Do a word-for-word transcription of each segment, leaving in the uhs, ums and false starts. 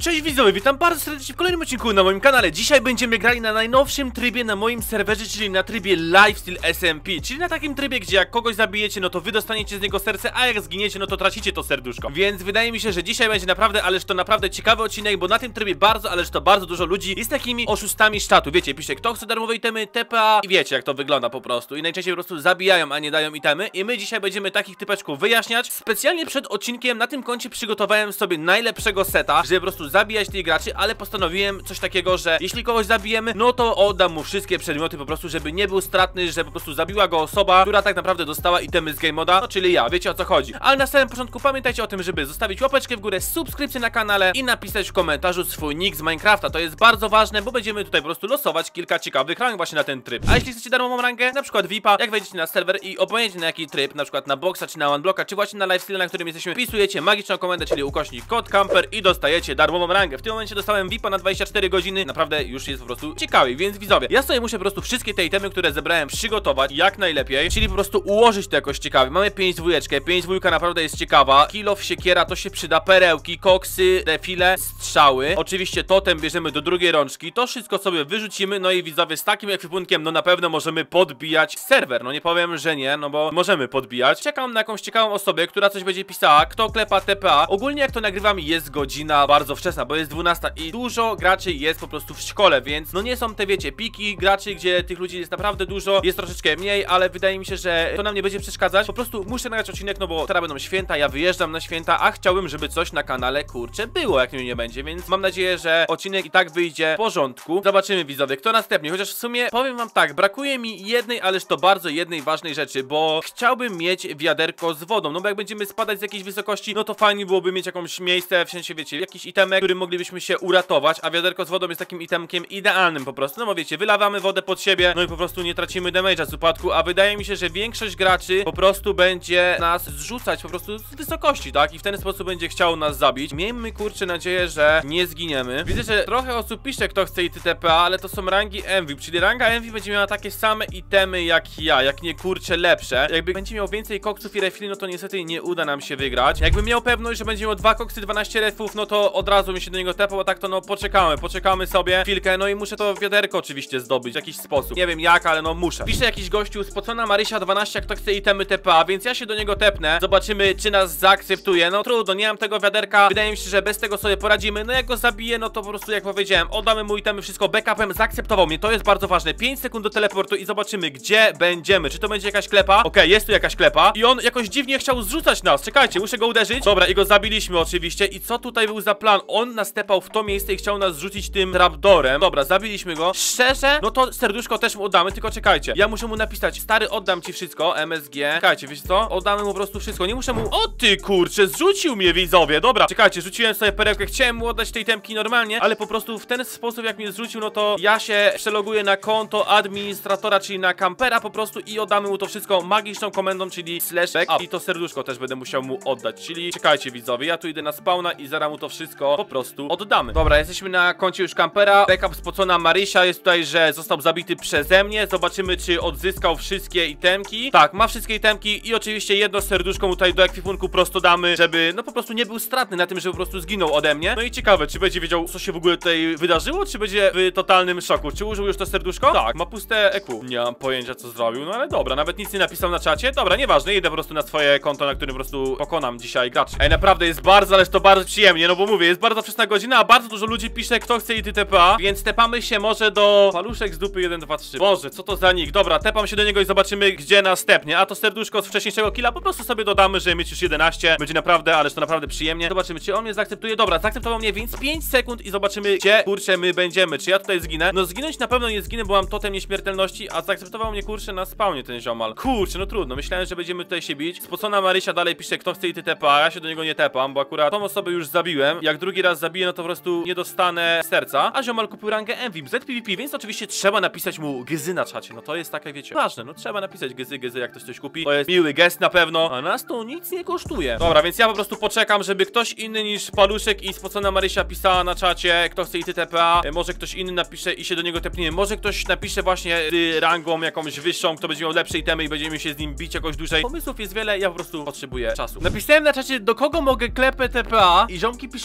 Cześć widzowie, witam bardzo serdecznie w kolejnym odcinku na moim kanale. Dzisiaj będziemy grali na najnowszym trybie na moim serwerze, czyli na trybie Lifesteal S M P. Czyli na takim trybie, gdzie jak kogoś zabijecie, no to wy dostaniecie z niego serce, a jak zginiecie, no to tracicie to serduszko. Więc wydaje mi się, że dzisiaj będzie naprawdę, ależ to naprawdę ciekawy odcinek, bo na tym trybie bardzo, ależ to bardzo dużo ludzi jest takimi oszustami sztatu. Wiecie, pisze kto chce darmowe itemy, T P A i wiecie jak to wygląda po prostu. I najczęściej po prostu zabijają, a nie dają itemy. I my dzisiaj będziemy takich typeczków wyjaśniać. Specjalnie przed odcinkiem na tym koncie przygotowałem sobie najlepszego seta, żeby po prostu zabijać tych graczy, ale postanowiłem coś takiego, że jeśli kogoś zabijemy, no to oddam mu wszystkie przedmioty po prostu, żeby nie był stratny, że po prostu zabiła go osoba, która tak naprawdę dostała itemy z game moda, no czyli ja, wiecie o co chodzi. Ale na samym początku pamiętajcie o tym, żeby zostawić łapeczkę w górę, subskrypcję na kanale i napisać w komentarzu swój nick z Minecrafta. To jest bardzo ważne, bo będziemy tutaj po prostu losować kilka ciekawych rang właśnie na ten tryb. A jeśli chcecie darmową rangę, na przykład V I P a, jak wejdziecie na serwer i obojętnie na jaki tryb, na przykład na Boxa, czy na OneBlocka, czy właśnie na Lifesteal, na którym jesteśmy, wpisujecie magiczną komendę, czyli ukośnik kod camper i dostajecie darmową rangę. W tym momencie dostałem V I P a na dwadzieścia cztery godziny, naprawdę już jest po prostu ciekawy, więc widzowie, ja sobie muszę po prostu wszystkie te itemy, które zebrałem, przygotować jak najlepiej, czyli po prostu ułożyć to jakoś ciekawie. Mamy pięć dwójeczkę, pięć dwójka naprawdę jest ciekawa, kilof, siekiera, to się przyda, perełki, koksy, defile, strzały, oczywiście totem bierzemy do drugiej rączki, to wszystko sobie wyrzucimy, no i widzowie, z takim ekwipunkiem, no na pewno możemy podbijać serwer, no nie powiem, że nie, no bo możemy podbijać. Czekam na jakąś ciekawą osobę, która coś będzie pisała, kto klepa T P A. Ogólnie jak to nagrywam, jest godzina bardzo wczesna, bo jest dwunasta i dużo graczy jest po prostu w szkole, więc no nie są te, wiecie, piki graczy, gdzie tych ludzi jest naprawdę dużo, jest troszeczkę mniej, ale wydaje mi się, że to nam nie będzie przeszkadzać. Po prostu muszę nagrać odcinek, no bo teraz będą święta, ja wyjeżdżam na święta, a chciałbym, żeby coś na kanale, kurczę, było, jak mnie nie będzie, więc mam nadzieję, że odcinek i tak wyjdzie w porządku. Zobaczymy, widzowie, kto następnie, chociaż w sumie powiem wam tak, brakuje mi jednej, ależ to bardzo jednej ważnej rzeczy, bo chciałbym mieć wiaderko z wodą, no bo jak będziemy spadać z jakiejś wysokości, no to fajnie byłoby mieć jakąś miejsce, w sensie, wiecie, jakiś itemek, którym moglibyśmy się uratować, a wiaderko z wodą jest takim itemkiem idealnym po prostu, no bo wiecie, wylewamy wodę pod siebie, no i po prostu nie tracimy damage'a z upadku, a wydaje mi się, że większość graczy po prostu będzie nas zrzucać po prostu z wysokości, tak? I w ten sposób będzie chciał nas zabić. Miejmy, kurczę, nadzieję, że nie zginiemy. Widzę, że trochę osób pisze, kto chce I T P A, ale to są rangi M V I P, czyli ranga M V I P będzie miała takie same itemy jak ja, jak nie, kurczę, lepsze. Jakby będzie miał więcej koksów i refili, no to niestety nie uda nam się wygrać. Jakbym miał pewność, że będzie miał dwa koksy, dwanaście refów, no to od razu mi się do niego tepał, a tak to no poczekamy, poczekamy sobie chwilkę, no i muszę to wiaderko oczywiście zdobyć w jakiś sposób. Nie wiem jak, ale no muszę. Pisze jakiś gościu, spocona Marysia dwanaście, kto chce itemy T P A, więc ja się do niego tepnę, zobaczymy czy nas zaakceptuje. No trudno, nie mam tego wiaderka, wydaje mi się, że bez tego sobie poradzimy. No jak go zabiję, no to po prostu jak powiedziałem, oddamy mu itemy, wszystko backupem, zaakceptował mnie, to jest bardzo ważne. pięć sekund do teleportu i zobaczymy gdzie będziemy, czy to będzie jakaś klepa. Okej, okay, jest tu jakaś klepa i on jakoś dziwnie chciał zrzucać nas, czekajcie, muszę go uderzyć. Dobra, i go zabiliśmy oczywiście. I co tutaj był za plan? On nas tepał w to miejsce i chciał nas zrzucić tym trapdoorem. Dobra, zabiliśmy go. Szczerze, no to serduszko też mu oddamy, tylko czekajcie, ja muszę mu napisać, stary, oddam ci wszystko, M S G. Czekajcie, wiecie co? Oddamy mu po prostu wszystko, nie muszę mu... O ty kurczę, zrzucił mnie, widzowie. Dobra, czekajcie, rzuciłem sobie perełkę, chciałem mu oddać tej temki normalnie, ale po prostu w ten sposób jak mnie zrzucił, no to ja się przeloguję na konto administratora, czyli na kampera po prostu i oddamy mu to wszystko magiczną komendą, czyli slash back i to serduszko też będę musiał mu oddać, czyli czekajcie, widzowie, ja tu idę na spawna i zaraz mu to wszystko po prostu oddamy. Dobra, jesteśmy na koncie już kampera, backup spocona Marysia jest tutaj, że został zabity przeze mnie, zobaczymy czy odzyskał wszystkie itemki. Tak, ma wszystkie itemki i oczywiście jedno serduszko mu tutaj do ekwipunku prosto damy, żeby no po prostu nie był stratny na tym, że po prostu zginął ode mnie. No i ciekawe, czy będzie wiedział co się w ogóle tutaj wydarzyło, czy będzie w totalnym szoku. Czy użył już to serduszko? Tak, ma puste E Q. Nie mam pojęcia co zrobił, no ale dobra, nawet nic nie napisał na czacie. Dobra, nieważne, idę po prostu na swoje konto, na którym po prostu pokonam dzisiaj graczy. Ej, naprawdę jest bardzo, ależ to bardzo przyjemnie, no bo mówię, jest bardzo wczesna godzina, a bardzo dużo ludzi pisze, kto chce I T P A, więc tepamy się może do paluszek z dupy jeden, dwa, trzy. Boże, co to za nick? Dobra, tepam się do niego i zobaczymy gdzie następnie, a to serduszko z wcześniejszego killa po prostu sobie dodamy, żeby mieć już jedenaście, będzie naprawdę, ależ to naprawdę przyjemnie. Zobaczymy, czy on mnie zaakceptuje. Dobra, zaakceptował mnie, więc pięć sekund i zobaczymy gdzie, kurczę, my będziemy, czy ja tutaj zginę. No zginąć na pewno nie zginę, bo mam totem nieśmiertelności, a zaakceptował mnie, kurczę, na spawnie ten ziomal. Kurczę, no trudno, myślałem, że będziemy tutaj się bić. Spocona Marysia dalej pisze, kto chce I T P A, ja się do niego nie tepam, bo akurat tą osobę już zabiłem. Jak drugi raz zabiję, no to po prostu nie dostanę serca, a ziomal kupił rangę M V I P Z P V P, więc oczywiście trzeba napisać mu gyzy na czacie, no to jest takie, wiecie, ważne, no trzeba napisać gyzy, gyzy, jak ktoś coś kupi, to jest miły gest na pewno, a nas to nic nie kosztuje. Dobra, więc ja po prostu poczekam, żeby ktoś inny niż Paluszek i spocona Marysia pisała na czacie, kto chce I T P A, może ktoś inny napisze i się do niego tepnie, może ktoś napisze właśnie y, rangą jakąś wyższą, kto będzie miał lepsze itemy i będziemy się z nim bić jakoś dłużej. Pomysłów jest wiele, ja po prostu potrzebuję czasu. Napisałem na czacie, do kogo mogę klepę T P A i ziomki piszą do mnie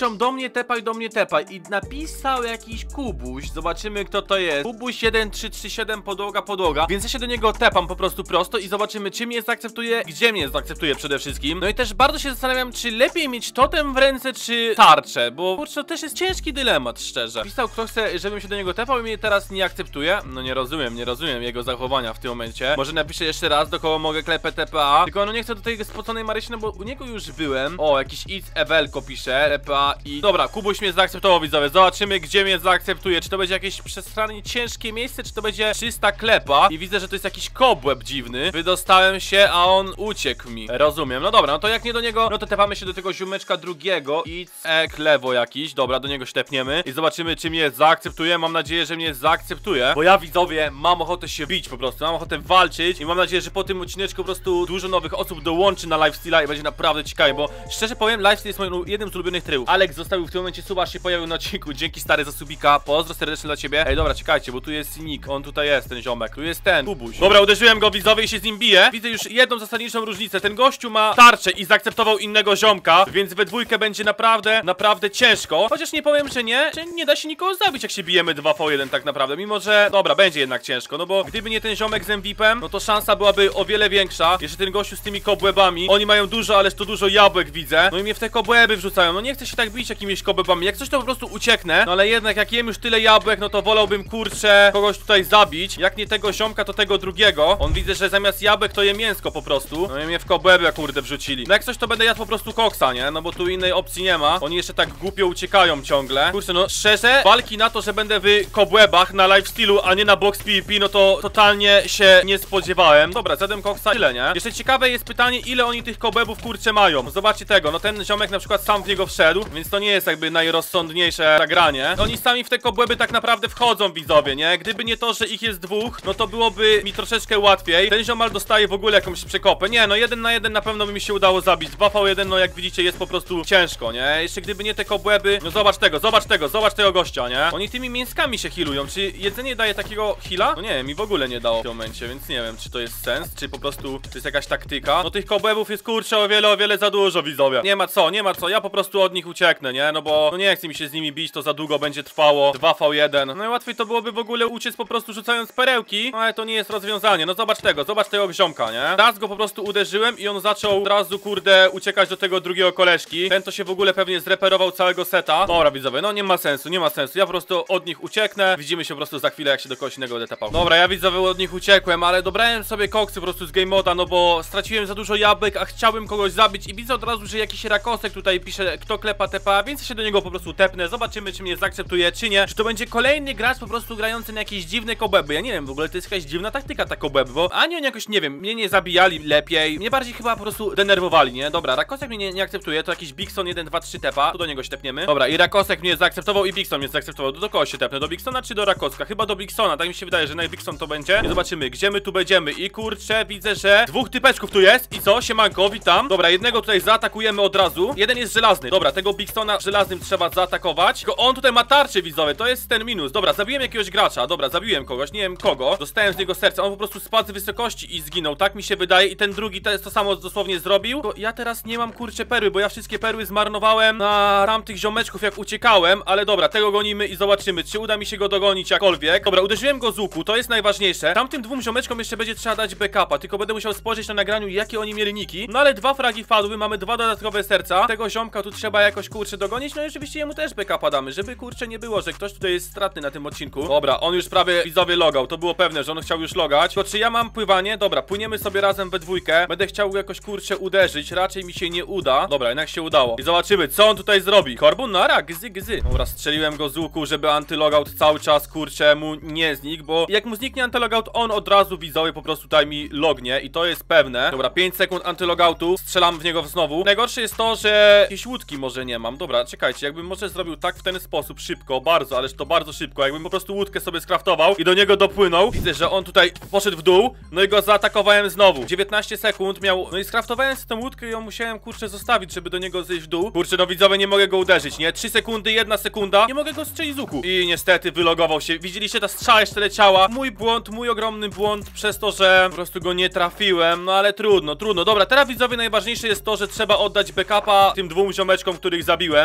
mnie tepaj, do mnie tepaj. I napisał jakiś Kubuś, zobaczymy kto to jest. Kubuś jeden trzy trzy siedem podłoga, podłoga. Więc ja się do niego tepam po prostu prosto i zobaczymy, czy mnie zaakceptuje, gdzie mnie zaakceptuje przede wszystkim. No i też bardzo się zastanawiam, czy lepiej mieć totem w ręce, czy tarczę, bo kurczę, to też jest ciężki dylemat, szczerze. Pisał, kto chce, żebym się do niego tepał i mnie teraz nie akceptuje. No nie rozumiem, nie rozumiem jego zachowania w tym momencie. Może napiszę jeszcze raz, do kogo mogę klepę T P A. Tylko no nie chcę do tej spoconej Marysi, no bo u niego już byłem. O, jakiś It's Ewelko pisze, T P A i... Dobra, Kubuś mnie zaakceptował, widzowie. Zobaczymy, gdzie mnie zaakceptuje. Czy to będzie jakieś przestrannie ciężkie miejsce, czy to będzie czysta klepa. I widzę, że to jest jakiś kobłeb dziwny. Wydostałem się, a on uciekł mi. Rozumiem. No dobra, no to jak nie do niego, no to tepamy się do tego ziomeczka drugiego. It's Ek lewo jakiś. Dobra, do niego ślepniemy i zobaczymy, czy mnie zaakceptuje. Mam nadzieję, że mnie zaakceptuje, bo ja, widzowie, mam ochotę się bić po prostu. Mam ochotę walczyć i mam nadzieję, że po tym odcineczku po prostu dużo nowych osób dołączy na Lifesteala i będzie naprawdę ciekawie, bo szczerze powiem, Lifesteal jest moim jednym z ulubionych trybów. Alex zostawił w tym momencie suba, się pojawił na odcinku. Dzięki, stary, za subika. Pozdro serdeczne dla ciebie. Ej, dobra, czekajcie, bo tu jest Nick. On tutaj jest, ten ziomek. Tu jest ten Kubuś. Dobra, uderzyłem go, widzowie, i się z nim biję. Widzę już jedną zasadniczą różnicę. Ten gościu ma tarczę i zaakceptował innego ziomka, więc we dwójkę będzie naprawdę, naprawdę ciężko. Chociaż nie powiem, że nie, że nie da się nikogo zabić, jak się bijemy dwa po jeden tak naprawdę. Mimo, że, dobra, będzie jednak ciężko, no bo gdyby nie ten ziomek z M V P-em, no to szansa byłaby o wiele większa. Jeszcze ten gościu z tymi kobłebami. Oni mają dużo, ależ to dużo jabłek widzę. No i mnie w te kobłeby wrzucają. No nie chcę się tak bić jakimiś kobłebami. Jak coś, to po prostu ucieknę. No ale jednak jak jem już tyle jabłek, no to wolałbym, kurczę, kogoś tutaj zabić. Jak nie tego ziomka, to tego drugiego. On widzę, że zamiast jabłek to je mięsko po prostu. No i mnie w kobłeby, kurde, wrzucili. No jak coś, to będę jadł po prostu koksa, nie? No bo tu innej opcji nie ma. Oni jeszcze tak głupio uciekają ciągle. Kurczę, no szczerze, walki na to, że będę w kobłebach na Lifestealu, a nie na box PvP, no to totalnie się nie spodziewałem. Dobra, zjadłem koksa, ile, nie? Jeszcze ciekawe jest pytanie, ile oni tych kobłebów, kurczę, mają. Zobaczcie tego, no ten ziomek na przykład sam w niego wszedł, więc to nie jest jakby najrozsądniejsze zagranie. Oni sami w te kobłeby tak naprawdę wchodzą, widzowie, nie? Gdyby nie to, że ich jest dwóch, no to byłoby mi troszeczkę łatwiej. Ten ziomal dostaje w ogóle jakąś przekopę. Nie, no jeden na jeden na pewno by mi się udało zabić. dwa po jeden, no jak widzicie, jest po prostu ciężko, nie? Jeszcze gdyby nie te kobłeby, no zobacz tego, zobacz tego, zobacz tego gościa, nie? Oni tymi mięskami się healują. Czy jedzenie daje takiego heala? No nie, mi w ogóle nie dało w tym momencie, więc nie wiem, czy to jest sens, czy po prostu to jest jakaś taktyka. No tych kobłebów jest, kurczę, o wiele, o wiele za dużo, widzowie. Nie ma co, nie ma co, ja po prostu od nich ucieknę, nie? No bo no nie chcę mi się z nimi bić, to za długo będzie trwało. dwa po jeden. No i łatwiej to byłoby w ogóle uciec po prostu rzucając perełki, no ale to nie jest rozwiązanie. No zobacz tego, zobacz tego ziomka, nie? Raz go po prostu uderzyłem i on zaczął od razu, kurde, uciekać do tego drugiego koleżki. Ten to się w ogóle pewnie zreperował całego seta. Dobra, widzowie, no nie ma sensu, nie ma sensu. Ja po prostu od nich ucieknę. Widzimy się po prostu za chwilę, jak się do kogoś innego będę tapał. Dobra, ja, widzowie, od nich uciekłem, ale dobrałem sobie koksy po prostu z game moda, no bo straciłem za dużo jabłek, a chciałbym kogoś zabić i widzę od razu, że jakiś rakosek tutaj pisze, kto klepa T P A, więc się do niego po prostu tepnę. Zobaczymy, czy mnie zaakceptuje, czy nie. Czy to będzie kolejny gracz po prostu grający na jakieś dziwne kobłeby. Ja nie wiem, w ogóle to jest jakaś dziwna taktyka ta kobłeby, bo ani oni jakoś, nie wiem, mnie nie zabijali lepiej, mnie bardziej chyba po prostu denerwowali, nie? Dobra, rakosek mnie nie, nie akceptuje, to jakiś Bigson jeden dwa trzy tepa, tu do niego się tepniemy. Dobra, i rakosek mnie zaakceptował i Bigson mnie zaakceptował. Do kogo się tepnę? Do Bigsona czy do Rakoska? Chyba do Bigsona, tak mi się wydaje, że naj Bigson to będzie. I zobaczymy, gdzie my tu będziemy. I kurczę, widzę, że dwóch typeczków tu jest. I co? Siemanko, witam. Dobra, jednego tutaj zaatakujemy od razu. Jeden jest żelazny. Dobra, tego Bigsona żelaznym trzeba zaatakować. Tylko on tutaj ma tarczę, widzowie, to jest ten minus. Dobra, zabiłem jakiegoś gracza. Dobra, zabiłem kogoś, nie wiem kogo. Dostałem z niego serce. On po prostu spadł z wysokości i zginął. Tak mi się wydaje. I ten drugi to, to samo dosłownie zrobił. Tylko ja teraz nie mam, kurczę, perły, bo ja wszystkie perły zmarnowałem na tamtych ziomeczków, jak uciekałem. Ale dobra, tego gonimy i zobaczymy, czy uda mi się go dogonić jakkolwiek. Dobra, uderzyłem go z łuku, to jest najważniejsze. Tamtym dwóm ziomeczkom jeszcze będzie trzeba dać backupa, tylko będę musiał spojrzeć na nagraniu, jakie oni mieli niki. No ale dwa fragi wpadły, mamy dwa dodatkowe serca. Tego ziomka tu trzeba jakoś, kurczę, dogonić. No i oczywiście jemu też backupa damy, żeby, kurczę, nie było, że ktoś tutaj jest stratny na tym odcinku. Dobra, on już prawie, widzowie, logał. To było pewne, że on chciał już logać. To czy ja mam pływanie? Dobra, płyniemy sobie razem we dwójkę. Będę chciał jakoś, kurczę, uderzyć. Raczej mi się nie uda. Dobra, jednak się udało. I zobaczymy, co on tutaj zrobi. Korbun, nara, gzy, gzy. Dobra, strzeliłem go z łuku, żeby antylogout cały czas, kurczę, mu nie znikł, bo jak mu zniknie antylogout, on od razu, widzowie, po prostu tutaj mi lognie i to jest pewne. Dobra, pięć sekund antylogoutu, strzelam w niego znowu. Najgorsze jest to, że jakieś łódki może nie mam. Dobra, czekajcie, jakbym może zrobił tak w ten sposób, szybko, bardzo, ależ to bardzo szybko, jakbym po prostu łódkę sobie skraftował i do niego dopłynął. Widzę, że on tutaj poszedł w dół, no i go zaatakowałem znowu. dziewiętnaście sekund miał, no i skraftowałem sobie tą łódkę i ją musiałem, kurczę, zostawić, żeby do niego zejść w dół. Kurczę, no widzowie, nie mogę go uderzyć, nie? trzy sekundy, jedna sekunda, nie mogę go strzelić z łuku. I niestety wylogował się. Widzieliście, ta strzała jeszcze leciała. Mój błąd, mój ogromny błąd przez to, że po prostu go nie trafiłem. No ale trudno, trudno. Dobra, teraz, widzowie, najważniejsze jest to, że trzeba oddać backupa tym dwóm ziomeczkom, których zabiłem.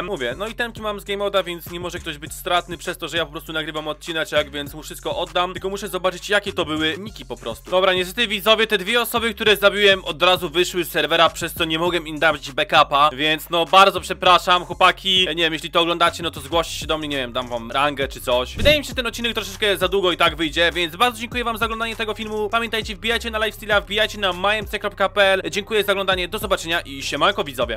wziąłem. Mówię, no itemki mam z game moda, więc nie może ktoś być stratny przez to, że ja po prostu nagrywam odcineczek, więc mu wszystko oddam. Tylko muszę zobaczyć, jakie to były niki po prostu. Dobra, niestety widzowie, te dwie osoby, które zabiłem, od razu wyszły z serwera, przez co nie mogłem im dać backupa, więc no bardzo przepraszam, chłopaki. Ja nie wiem, jeśli to oglądacie, no to zgłoście się do mnie, nie wiem, dam wam rangę czy coś. Wydaje mi się, że ten odcinek troszeczkę za długo i tak wyjdzie, więc bardzo dziękuję wam za oglądanie tego filmu. Pamiętajcie, wbijajcie na lifestyle'a, wbijajcie na majemc kropka p l. Dziękuję za oglądanie, do zobaczenia i siemanko widzowie.